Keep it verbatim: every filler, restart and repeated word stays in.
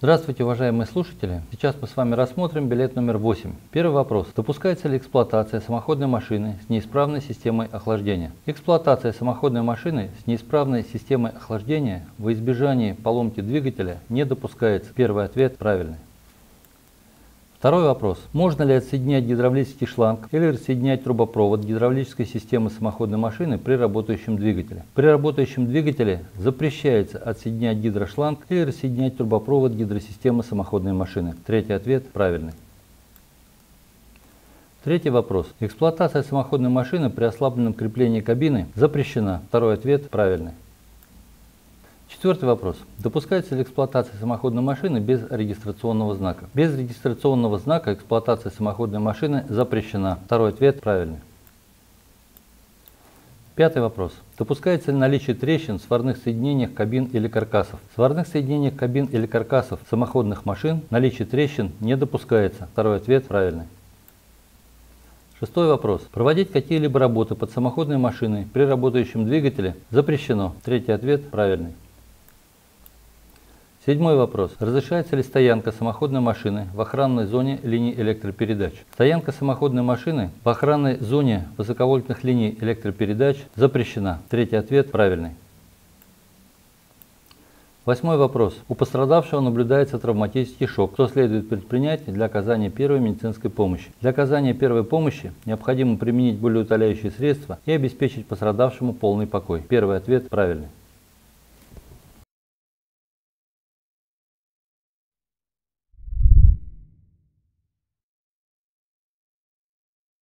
Здравствуйте, уважаемые слушатели! Сейчас мы с вами рассмотрим билет номер восемь. Первый вопрос. Допускается ли эксплуатация самоходной машины с неисправной системой охлаждения? Эксплуатация самоходной машины с неисправной системой охлаждения во избежание поломки двигателя не допускается. Первый ответ правильный. Второй вопрос. Можно ли отсоединять гидравлический шланг или рассоединять трубопровод гидравлической системы самоходной машины при работающем двигателе? При работающем двигателе запрещается отсоединять гидрошланг или рассоединять трубопровод гидросистемы самоходной машины. Третий ответ правильный. Третий вопрос. Эксплуатация самоходной машины при ослабленном креплении кабины запрещена. Второй ответ правильный. Четвертый вопрос. Допускается ли эксплуатация самоходной машины без регистрационного знака? Без регистрационного знака эксплуатация самоходной машины запрещена. Второй ответ правильный. Пятый вопрос. Допускается ли наличие трещин в сварных соединениях кабин или каркасов? В сварных соединениях кабин или каркасов самоходных машин наличие трещин не допускается. Второй ответ правильный. Шестой вопрос. Проводить какие-либо работы под самоходной машиной при работающем двигателе запрещено. Третий ответ правильный. Седьмой вопрос. Разрешается ли стоянка самоходной машины в охранной зоне линий электропередач? Стоянка самоходной машины в охранной зоне высоковольтных линий электропередач запрещена. Третий ответ правильный. Восьмой вопрос. У пострадавшего наблюдается травматический шок. Что следует предпринять для оказания первой медицинской помощи? Для оказания первой помощи необходимо применить болеутоляющие средства и обеспечить пострадавшему полный покой. Первый ответ правильный.